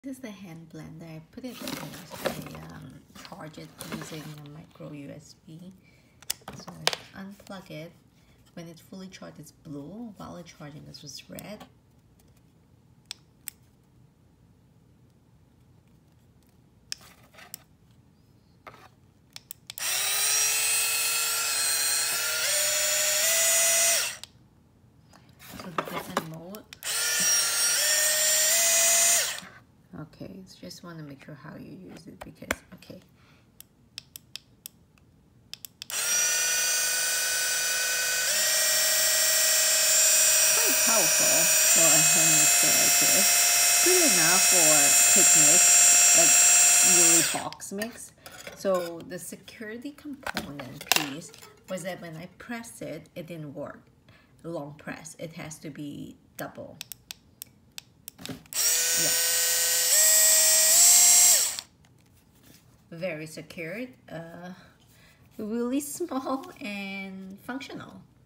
This is the hand blender. I put it in. I charge it using a micro USB. So I unplug it. When it's fully charged, it's blue. While it's charging, this was red. So the different mode. Okay, just want to make sure how you use it because, okay. Quite powerful for a hand mixer like this. Good enough for quick mix, like really box mix. So the security component piece was that when I press it, it didn't work. Long press, it has to be double. Yeah. Very secured, really small and functional.